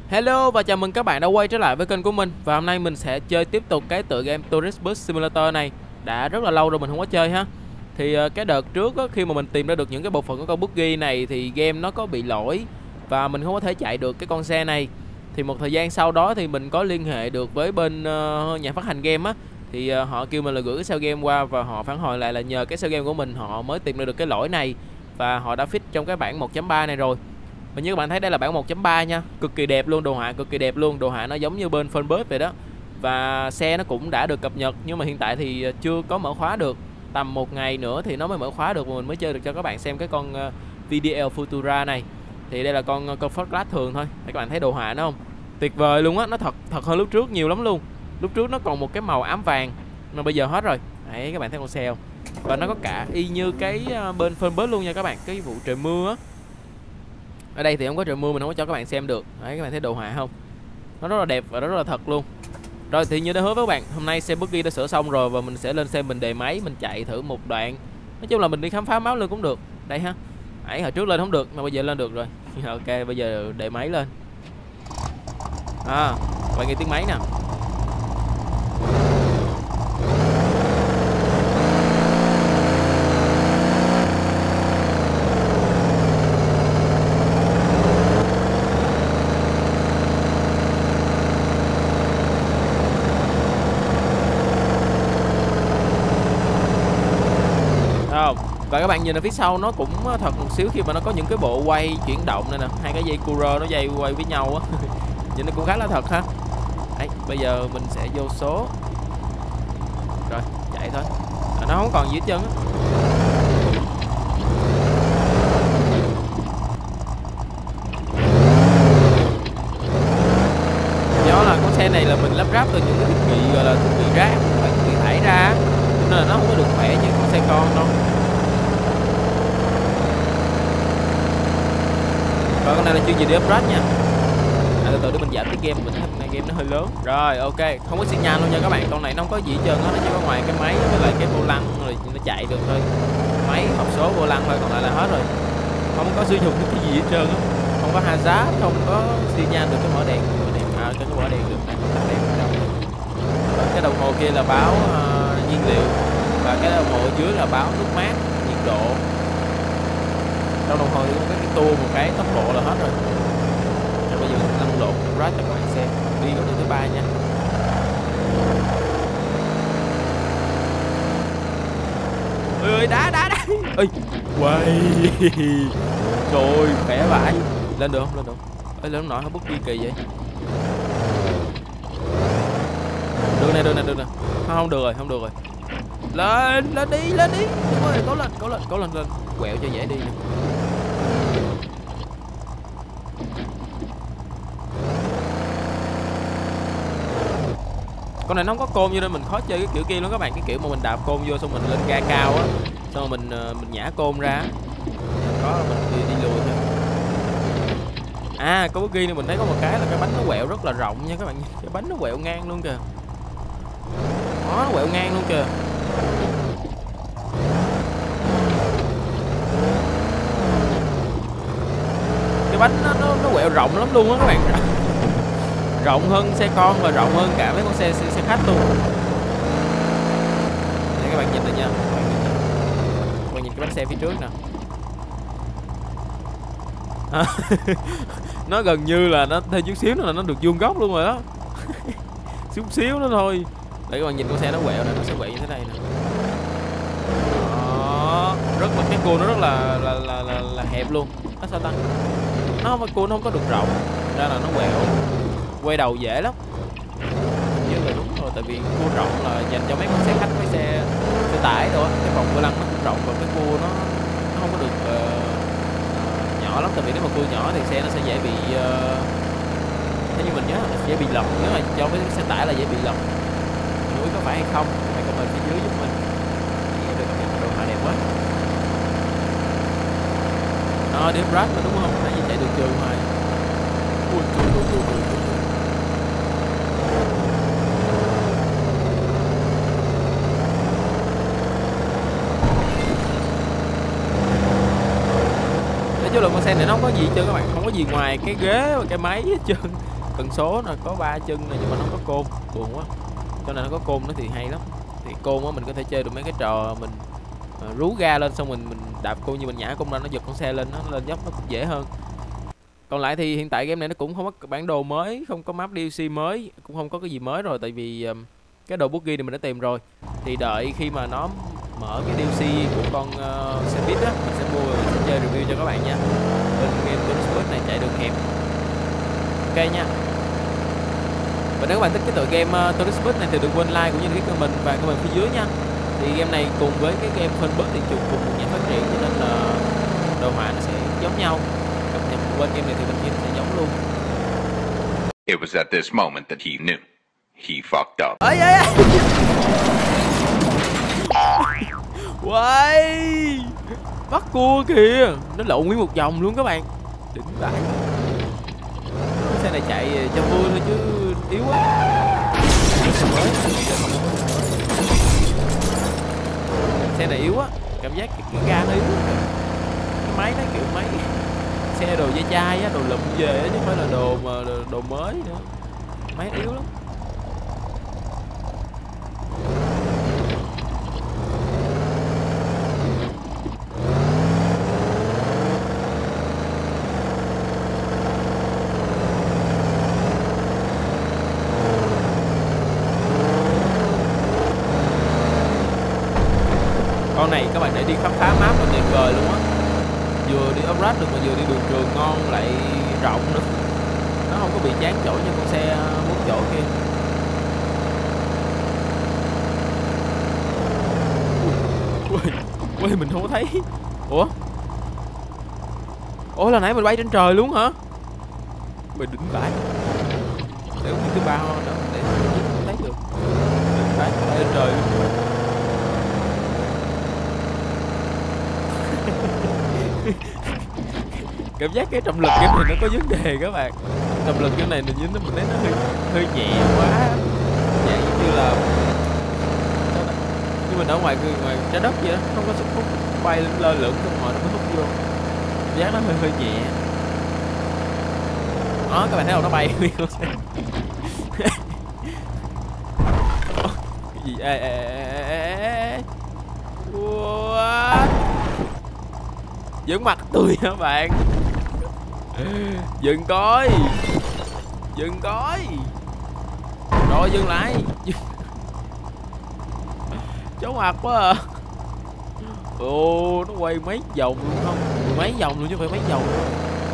Hello và chào mừng các bạn đã quay trở lại với kênh của mình. Và hôm nay mình sẽ chơi tiếp tục cái tựa game Tourist Bus Simulator này. Đã rất là lâu rồi mình không có chơi ha. Thì cái đợt trước á, khi mà mình tìm ra được những cái bộ phận của con buggy này thì game nó có bị lỗi và mình không có thể chạy được cái con xe này. Thì một thời gian sau đó thì mình có liên hệ được với bên nhà phát hành game á. Thì họ kêu mình là gửi cái save game qua và họ phản hồi lại là nhờ cái save game của mình họ mới tìm ra được cái lỗi này. Và họ đã fix trong cái bản 1.3 này rồi. Và như các bạn thấy đây là bản 1.3 nha. Cực kỳ đẹp luôn, đồ họa cực kỳ đẹp luôn. Đồ họa nó giống như bên Fanbird vậy đó. Và xe nó cũng đã được cập nhật, nhưng mà hiện tại thì chưa có mở khóa được. Tầm một ngày nữa thì nó mới mở khóa được và mình mới chơi được cho các bạn xem cái con VDL Futura này. Thì đây là con First Class thường thôi. Các bạn thấy đồ họa nó không? Tuyệt vời luôn á, nó thật hơn lúc trước nhiều lắm luôn. Lúc trước nó còn một cái màu ám vàng mà bây giờ hết rồi. Đấy, các bạn thấy con xe không? Và nó có cả y như cái bên Fanbird luôn nha các bạn. Cái vụ trời mưa á. Ở đây thì không có trời mưa, mình không có cho các bạn xem được. Đấy, các bạn thấy đồ họa không? Nó rất là đẹp và rất là thật luôn. Rồi thì như đã hứa với các bạn, hôm nay xe buggy đã sửa xong rồi và mình sẽ lên xe mình đề máy, mình chạy thử một đoạn. Nói chung là mình đi khám phá máu lên cũng được. Đây ha. Ấy hồi trước lên không được mà bây giờ lên được rồi. Ok, bây giờ đề máy lên. Bạn nghe tiếng máy nè. Và các bạn nhìn ở phía sau nó cũng thật một xíu khi mà nó có những cái bộ quay chuyển động này nè, hai cái dây cua nó dây quay với nhau á. Nhìn nó cũng khá là thật ha. Đấy, bây giờ mình sẽ vô số. Rồi, chạy thôi. Nó không còn gì hết trơn á. Do là con xe này là mình lắp ráp từ những cái thiết bị gọi là thiết bị rác, thiết bị thải ra, nên là nó không có được khỏe như con xe con đâu. Và con này là chuyên gì để upgrade nha. Từ từ để mình giảm cái game, mình thấy game nó hơi lớn. Rồi ok, không có xi nhan luôn nha các bạn. Con này nó không có gì hết trơn á, nó chỉ có ngoài cái máy với lại cái vô lăng rồi nó chạy được thôi. Máy, hộp số, vô lăng thôi, còn lại là hết rồi. Không có sử dụng cái gì hết trơn á. Không có hazard, không có xi nhan được cái mở đèn, cái mở đèn được này, tắt đèn ở trong. Cái đồng hồ kia là báo nhiên liệu và cái đồng hồ ở dưới là báo nước mát, nhiệt độ. Trong đồng hồ thì có cái tua một cái tốc độ là hết rồi. Bây giờ mình lăn lộn ride cho các bạn xem. Đi có đường thứ 3 nha. Ơi đá. Ơi quay. Trời ơi khỏe vãi. Lên được không? Lên được. Ơi lên không nổi, không bút đi kỳ vậy. Đường này. Không được rồi. Lên đi. Cố lên. Quẹo cho dễ đi nè. Con này nó không có côn cho nên mình khó chơi cái kiểu kia lắm các bạn, cái kiểu mà mình đạp côn vô xong mình lên ga cao á, xong rồi mình nhả côn ra, có mình đi lùi thôi. Có cái ghi này mình thấy có một cái là cái bánh nó quẹo rất là rộng nha các bạn, cái bánh nó quẹo ngang luôn kìa. Đó, nó quẹo ngang luôn kìa. Cái bánh nó quẹo rộng lắm luôn á các bạn. Rộng hơn xe con và rộng hơn cả mấy con xe khách luôn. Đây các bạn nhìn này nha. Các bạn nhìn cái bánh xe phía trước nè. Nó gần như là nó thêm chút xíu nữa là nó được vuông góc luôn rồi đó. Chút xíu nữa thôi. Để các bạn nhìn con xe nó quẹo này, nó sẽ quẹo như thế này nè. Đó, rất là cái cua nó rất là hẹp luôn. Sao ta? Nó không, cua nó không có được rộng, ra là nó quẹo. Quay đầu dễ lắm. Như là đúng rồi, tại vì cua rộng là dành cho mấy con xe khách, mấy xe tải thôi. Cái vòng vô lăng nó cũng rộng và cái cua nó không có được nhỏ lắm, tại vì nếu mà cua nhỏ thì xe nó sẽ dễ bị theo như mình nhớ là dễ bị lật, nếu mà cho với xe tải là dễ bị lật. Không biết có phải hay không, hãy comment phía dưới giúp mình. Được cảm nhận đồ họa đẹp quá. Đó, điểm rap mà đúng không? Nãy giờ chạy đường trường hoài. Ui. Nói chung là con xe này nó không có gì hết trơn các bạn, không có gì ngoài cái ghế và cái máy hết trơn. tần số là có 3 chân này nhưng mà nó không có côn, buồn quá. Cho nên nó có côn nó thì hay lắm. Thì côn á mình có thể chơi được mấy cái trò mình rú ga lên xong mình đạp côn như mình nhả côn ra nó giật con xe lên, nó lên dốc nó cũng dễ hơn. Còn lại thì hiện tại game này nó cũng không có bản đồ mới, không có map DLC mới, cũng không có cái gì mới rồi, tại vì cái đồ boogie này mình đã tìm rồi. Thì đợi khi mà nó mở cái DLC của con xe buýt á, mình sẽ mua và mình sẽ chơi review cho các bạn nha. Bên game Tourist Bus này chạy đường hẹp. Ok nha. Và nếu các bạn thích cái tựa game Tourist Bus này thì đừng quên like cũng như đăng ký kênh mình và comment phía dưới nha. Thì game này cùng với cái game Funbus thì cùng một nhà phát triển cho nên là đồ họa nó sẽ giống nhau. Cập nhật quên game này thì bên kia nó sẽ giống luôn. It was at this moment that he knew. He fucked up. Ê! Quay! Bắt cua kìa! Nó lộn nguyên một vòng luôn các bạn. Đỉnh vãi. Xe này chạy cho vui thôi chứ yếu quá. Xe này yếu á, cảm giác cái ga nó yếu. Cái máy nó kiểu máy xe đồ da chai á, đồ lụm về á chứ không phải là đồ mà đồ mới nữa. Máy yếu lắm. Con này các bạn để đi khám phá map là tuyệt vời luôn á. Vừa đi off-road được mà vừa đi đường trường ngon lại rộng nữa. Nó không có bị chán chỗ như con xe 4 chỗ kia. Ui, mình không có thấy. Ủa là nãy mình bay trên trời luôn hả? Mình đỉnh vãi. Để uống cái bao đó để không thấy được. Đỉnh vãi, bay trên trời luôn. Cảm giác cái trọng lực game này nó có vấn đề các bạn. Trọng lực game này mình thấy nó hơi nhẹ quá, nhẹ như là nhưng mà ở ngoài trái đất vậy đó, không có sức hút bay lên lơ lửng xong rồi nó mới hút vô. Cảm giác nó hơi nhẹ. Đó các bạn thấy không, nó bay nguyên con xe. Cái gì? What? Giỡn mặt tôi hả bạn? Dừng coi. Rồi dừng lại. Chóng mặt quá à. Ồ, nó quay mấy vòng luôn không? Mười mấy vòng luôn chứ không phải mấy vòng luôn.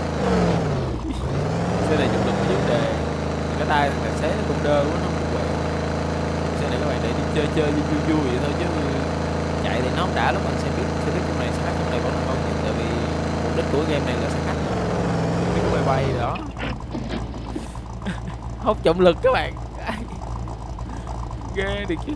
Xe này chụp được cái vấn đề. Cái tay tài xế nó cũng đơ quá, nó không quẹo. Xe này các bạn để đi chơi vui vậy thôi chứ chạy thì nó không đã lắm. Bạn xe buýt trong này, xe khách trong này vẫn là ngon nhất, tại vì mục đích của game này là xe khách. Cái bay đó. Hốt trọng lực các bạn. Ghê thiệt chứ.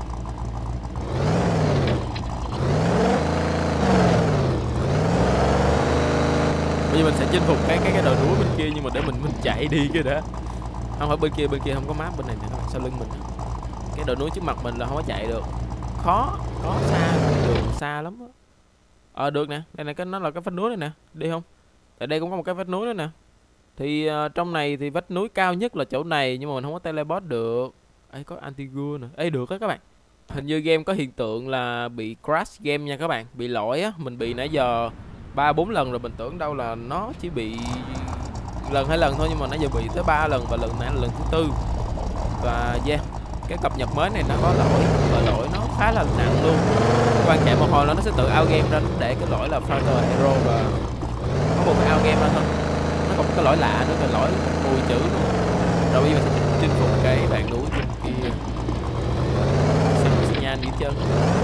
Bây giờ mình sẽ chinh phục cái đồi núi bên kia, nhưng mà để mình chạy đi cái đã. Không phải bên kia không có map, bên này nè các bạn, sau lưng mình. Cái đồi núi trước mặt mình là không có chạy được. Khó xa, đường xa lắm á. Được nè, đây này nó là cái vách núi này nè, đi không? Tại đây cũng có một cái vách núi nữa nè. Thì trong này thì vách núi cao nhất là chỗ này, nhưng mà mình không có teleport được. Ấy có Antigua nữa. Ấy được á các bạn. Hình như game có hiện tượng là bị crash game nha các bạn, bị lỗi á. Mình bị nãy giờ 3-4 lần rồi, mình tưởng đâu là nó chỉ bị lần 2 lần thôi, nhưng mà nãy giờ bị tới 3 lần và lần này là lần thứ 4. Và cái cập nhật mới này nó có lỗi và lỗi nó khá là nặng luôn. Các bạn chạy một hồi là nó sẽ tự out game ra, nó để cái lỗi là Fighter Hero và có một cái out game ra thôi. Nó còn một cái lỗi lạ nữa, cái lỗi mùi chữ luôn. Rồi bây giờ mình sẽ chinh phục cái bàn núi trên kia. Xi nhan đi chân.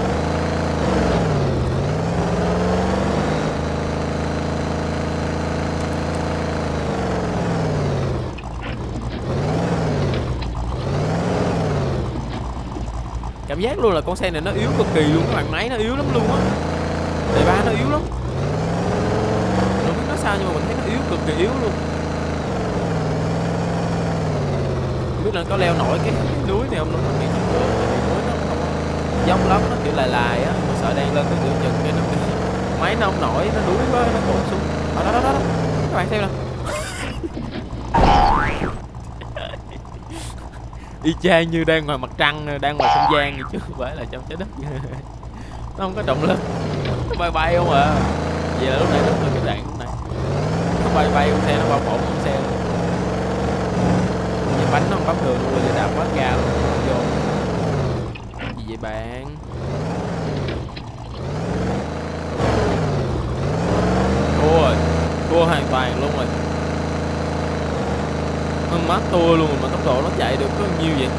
Cảm giác luôn là con xe này nó yếu cực kỳ luôn các bạn, máy nó yếu lắm luôn á. Đề ba nó yếu lắm. Không biết nó sao nhưng mà mình thấy nó yếu cực kỳ yếu luôn. Không biết là có leo nổi cái núi này không, nó nghĩ chắc được. Núi nó không dốc lắm, nó kiểu lài lài á, mà sợ đang lên cái giữa chừng cái nó máy nó không nổi, nó đuối quá, nó cột xuống. Đó. Các bạn xem nè. Y chang như đang ngoài mặt trăng, đang ngoài không gian chứ không phải là trong trái đất. Nó không có trọng lực, nó bay bay không à. Vậy là lúc này rất là cái đoạn lúc này nó bay bay con xe, nó bao bổng con xe. Cái bánh nó không bấm đường luôn, rồi đạp quá ga luôn vô. Gì vậy bạn? Thua rồi, thua hoàn toàn luôn rồi. Hơn mát tua luôn mà tốc độ nó chạy được có nhiêu vậy?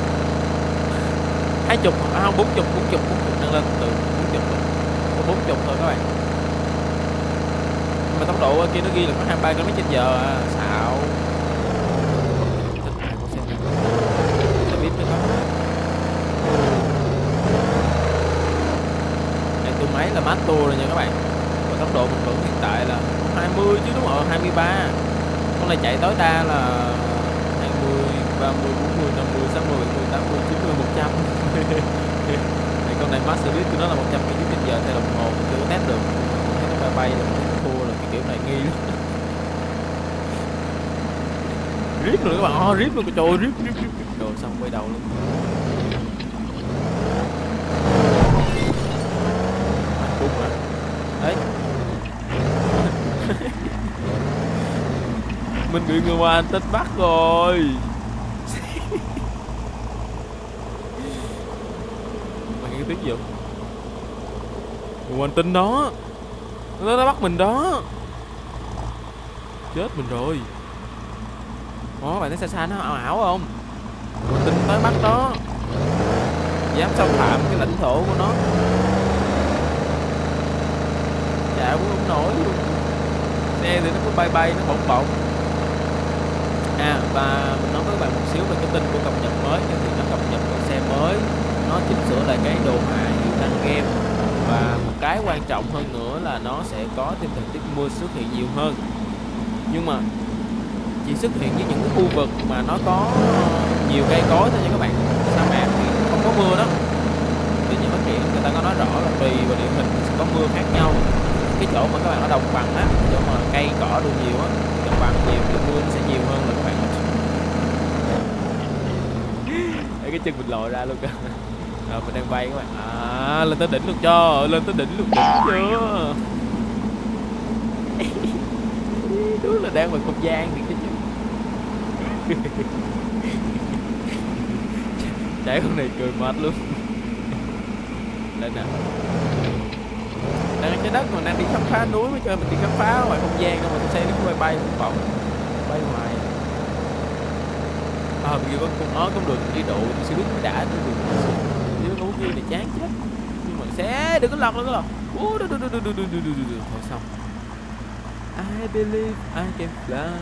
20 không 40 nâng lên từ 40 có 40 thôi các bạn. Mà tốc độ kia nó ghi là có 23 km/h à, xạo. Xe buýt mới có. Này tôi máy là mát tua rồi nha các bạn. Và tốc độ mình vẫn hiện tại là 20 chứ đúng không? 23. Con này chạy tối đa là 20, 30, 40, 50, 60, 70, 80, 90, 100. Này con này max speed của nó là 100 km/h theo đồng hồ, mình chưa có test được. Thấy nó bay bay là mình thấy thua rồi, cái kiểu này nghi lắm. Rip luôn các bạn, rip luôn, trời ơi, rip. Rồi xong quay đầu luôn. Đúng rồi. Đấy. Mình bị người ngoài hành tinh bắt rồi. Mày nghe cái tiếng gì không? Người ngoài hành tinh đó, nó bắt mình đó. Chết mình rồi. Đó, bạn thấy xa xa nó ảo ảo không? Người hành tinh tới bắt đó. Dám xâm phạm cái lãnh thổ của nó. Chạy cũng không nổi luôn. Xe thì nó cứ bay bay, nó bỗng bỗng. Và mình nói với các bạn một xíu về cái tin của cập nhật mới. Thì nó cập nhật con xe mới, nó chỉnh sửa lại cái đồ họa hiệu năng game, và một cái quan trọng hơn nữa là nó sẽ có thêm thời tiết mưa xuất hiện nhiều hơn. Nhưng mà chỉ xuất hiện với những cái khu vực mà nó có nhiều cây cối thôi nha các bạn. Sa mạc thì không có mưa đó. Vì những phát triển người ta có nói rõ là tùy vào địa hình sẽ có mưa khác nhau. Cái chỗ mà các bạn ở đồng bằng á, chỗ mà cây cỏ đủ nhiều á, đồng bằng nhiều thì mưa nó sẽ nhiều hơn là các bạn. Cái chân mình lòi ra luôn kìa. Rồi mình đang bay các bạn. Lên tới đỉnh luôn cho, lên tới đỉnh luôn, đỉnh chưa? Đúng là đang ngoài không gian thì cái chứ. Chạy con này cười mệt luôn. Lên nè. Đang ở trái đất mà đang đi khám phá núi mới chơi, mình đi khám phá ngoài không gian đâu mà xe nó bay bay cũng bỏng. Bay ngoài. Bây giờ có đường đi độ thì xe buýt mới đã đi đường. Chứ nó kia này chán chết. Nhưng mà xe đừng có lọt luôn, thôi xong. I believe I can fly.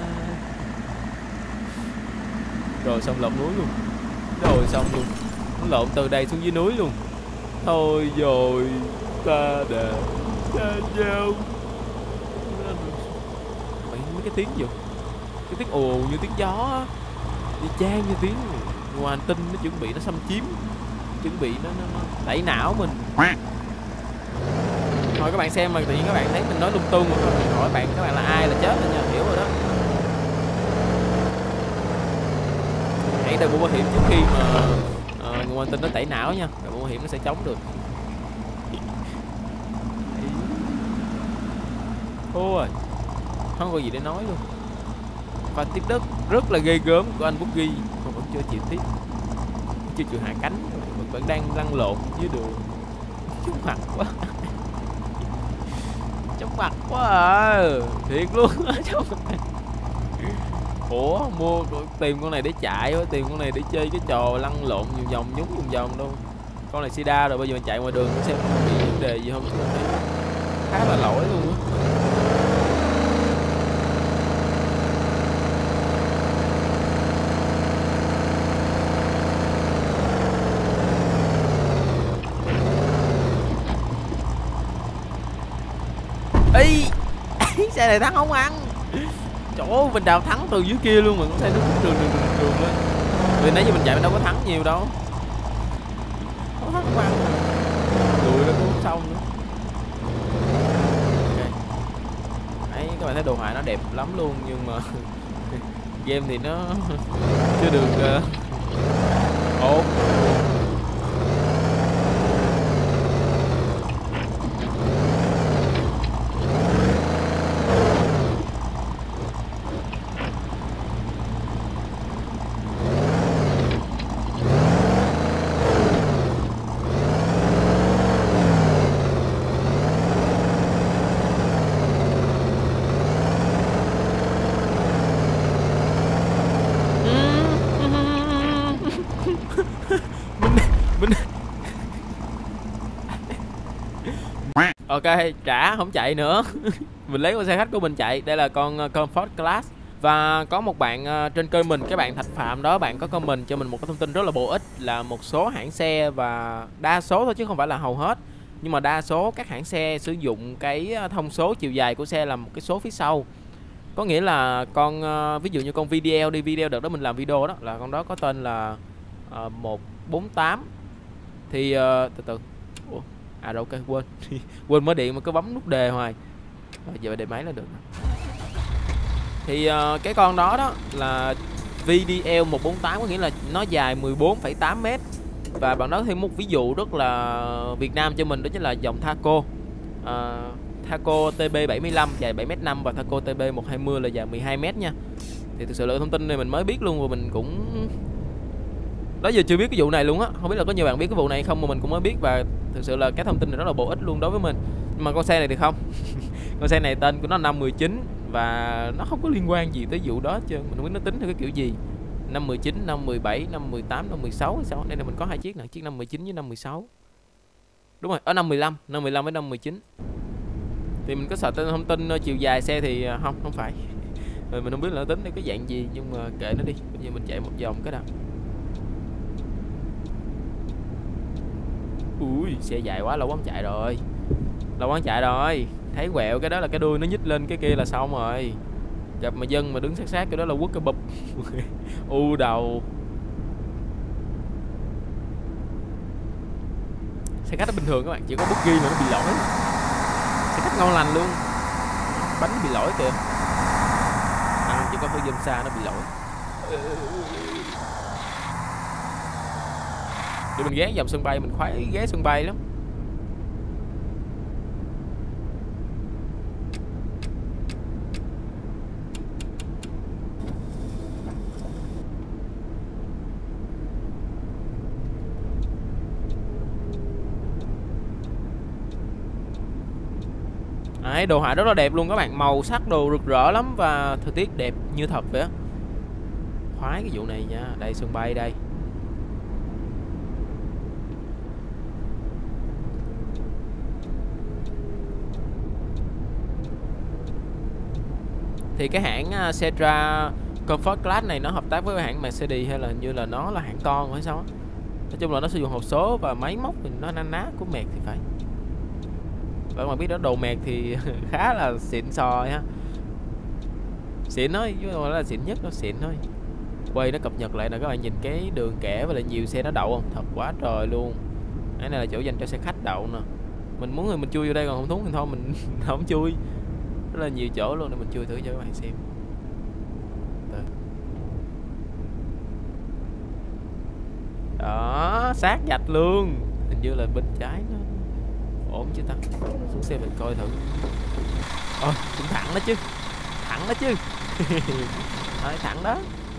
Rồi xong lọt núi luôn. Rồi xong luôn. Nó lộn từ đây xuống dưới núi luôn. Thôi rồi ta đã xa nhau. Mấy cái tiếng gì? Cái tiếng ồ như tiếng gió á. Đi chang như tiếng ngoài hành tinh nó chuẩn bị nó xâm chiếm, chuẩn bị nó tẩy não mình. Thôi các bạn xem mà tự nhiên các bạn thấy mình nói lung tung, mình hỏi bạn các bạn là ai là chết rồi nha, hiểu rồi đó. Hãy đợi mua bảo hiểm trước khi mà người hành tinh nó tẩy não nha, rồi mua bảo hiểm nó sẽ chống được. Thôi không có gì để nói luôn. Và tiếp đất rất là ghê gớm của anh Boogie mà vẫn chưa chịu tiếp, chưa chịu hạ cánh, vẫn đang lăn lộn dưới đường. Chóng mặt quá. Chóng mặt quá à, thiệt luôn. Ủa mua tìm con này để chạy, tìm con này để chơi cái trò lăn lộn vòng vòng nhúng vòng vòng đâu. Con này sida rồi, bây giờ mình chạy ngoài đường xem có bị vấn đề gì không, chứ mình thấy khá là lỗi luôn á. Ý xe này thắng không ăn. Chỗ mình đào thắng từ dưới kia luôn mà con xe nó đường lên. Vì nãy giờ mình chạy mình đâu có thắng nhiều đâu. Không thắng không ăn. Lùi nó cũng không xong nữa. Okay. Đấy, các bạn thấy đồ họa nó đẹp lắm luôn, nhưng mà game thì nó chưa được Ồ. mình ok, trả không chạy nữa. Mình lấy con xe khách của mình chạy. Đây là con Comfort Class. Và có một bạn trên kênh mình, cái bạn Thạch Phạm đó, bạn có comment cho mình một cái thông tin rất là bổ ích, là một số hãng xe, và đa số thôi chứ không phải là hầu hết, nhưng mà đa số các hãng xe sử dụng cái thông số chiều dài của xe là một cái số phía sau. Có nghĩa là con ví dụ như con VDL đi, VDL đợt đó mình làm video đó là con đó có tên là 148. Thì từ từ. Ủa? À đâu, ok, quên. Quên mở điện mà cứ bấm nút đề hoài. Rồi giờ đề máy là được. Thì cái con đó đó là VDL 148, có nghĩa là nó dài 14,8 m. Và bạn nói thêm một ví dụ rất là Việt Nam cho mình, đó chính là dòng Thaco. Thaco TB75 dài 7m5 và Thaco TB120 là dài 12m nha. Thì thực sự là thông tin này mình mới biết luôn, và mình cũng đó giờ chưa biết cái vụ này luôn á. Không biết là có nhiều bạn biết cái vụ này không, mà mình cũng mới biết, và thực sự là cái thông tin này rất là bổ ích luôn đối với mình. Nhưng mà con xe này thì không. Con xe này tên của nó 519 và nó không có liên quan gì tới vụ đó hết trơn. Mình không biết nó tính theo cái kiểu gì. 519, 517, 518, 516 hay sao? Đây là mình có hai chiếc nè, chiếc 519 với 516. Đúng rồi, ở 515, 515 với 519. Thì mình có sợ tên thông tin chiều dài xe thì không phải. Rồi mình không biết là nó tính theo cái dạng gì, nhưng mà kệ nó đi. Bây giờ mình chạy một vòng cái nào. Ui, xe dài quá, lâu quá không chạy rồi. Lâu quá không chạy rồi. Thấy quẹo cái đó là cái đuôi nó nhích lên cái kia là xong rồi. Gặp mà dân mà đứng sát sát cái đó là quất cái bụp. U đầu. Xe khách nó bình thường các bạn, chỉ có buggy mà nó bị lỗi. Xe khách ngon lành luôn. Bánh bị lỗi kìa. À, chỉ có hơi dâm xa nó bị lỗi. Để mình ghé dòng sân bay, mình khoái ghé sân bay lắm. Đấy, đồ họa rất là đẹp luôn các bạn, màu sắc đồ rực rỡ lắm và thời tiết đẹp như thật vậy á. Khoái cái vụ này nha. Đây sân bay đây. Thì cái hãng Setra Comfort Class này nó hợp tác với hãng Mercedes, hay là như là nó là hãng con hay sao á. Nói chung là nó sử dụng hộp số và máy móc thì nó na ná của Merc thì phải. Và mà biết đó, đồ Merc thì khá là xịn sò ha. Xịn thôi, chứ không phải là xịn nhất, nó xịn thôi. Quay nó cập nhật lại nè các bạn, nhìn cái đường kẻ và là nhiều xe nó đậu không? Thật quá trời luôn. Cái này là chỗ dành cho xe khách đậu nè. Mình muốn thì mình chui vô đây, còn không muốn thì thôi mình không chui. Rất là nhiều chỗ luôn, để mình chui thử cho các bạn xem. Đó, sát vạch luôn. Hình như là bên trái nó ổn chứ ta. Xuống xe mình coi thử. Cũng thẳng đó chứ. Thẳng đó chứ. Đấy, thẳng đó.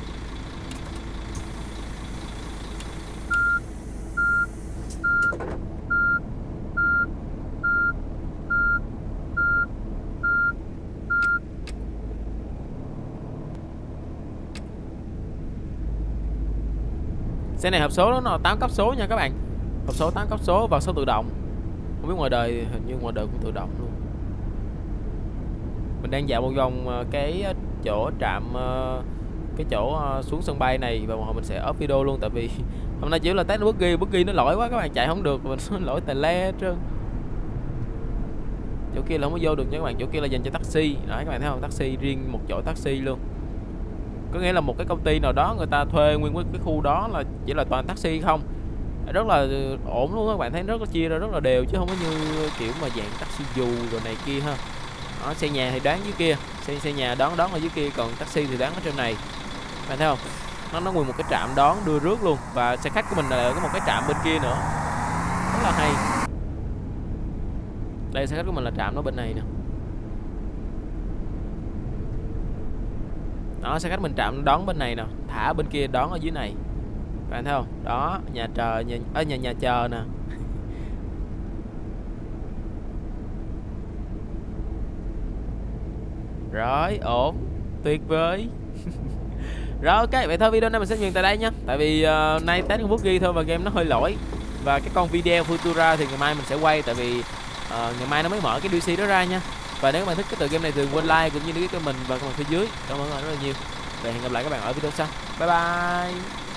Xe này hộp số nó là 8 cấp số nha các bạn. Hộp số 8 cấp số và số tự động. Không biết ngoài đời, hình như ngoài đời cũng tự động luôn. Mình đang dạo một vòng cái chỗ trạm, cái chỗ xuống sân bay này, và mình sẽ up video luôn. Tại vì hôm nay chỉ là test buggy nó lỗi quá các bạn, chạy không được, mình nó lỗi tè le hết trơn. Chỗ kia là không có vô được nha các bạn, chỗ kia là dành cho taxi. Đấy các bạn thấy không, taxi riêng một chỗ taxi luôn. Có nghĩa là một cái công ty nào đó người ta thuê nguyên cái khu đó là chỉ là toàn taxi không. Rất là ổn luôn các bạn, thấy rất là chia ra rất là đều, chứ không có như kiểu mà dạng taxi dù rồi này kia ha. Đó, xe nhà thì đoán dưới kia, xe nhà đón ở dưới kia, còn taxi thì đoán ở trên này. Bạn thấy không? nó nguyên một cái trạm đón đưa rước luôn, và xe khách của mình là có một cái trạm bên kia nữa, rất là hay. Đây, xe khách của mình là trạm nó bên này nè. Đó, xe khách mình trạm đón bên này nè, thả bên kia đón ở dưới này. Các bạn thấy không? Đó, nhà chờ nhà chờ nè. Rồi, ổn, tuyệt vời. Rồi ok, vậy thôi video này mình sẽ dừng tại đây nha. Tại vì nay test con Buggy thôi và game nó hơi lỗi. Và cái con video Futura thì ngày mai mình sẽ quay, tại vì ngày mai nó mới mở cái DLC đó ra nha. Và nếu các bạn thích cái tựa game này thì đừng quên like cũng như đăng ký kênh mình và comment phía dưới. Cảm ơn các bạn rất là nhiều. Và hẹn gặp lại các bạn ở video sau. Bye bye.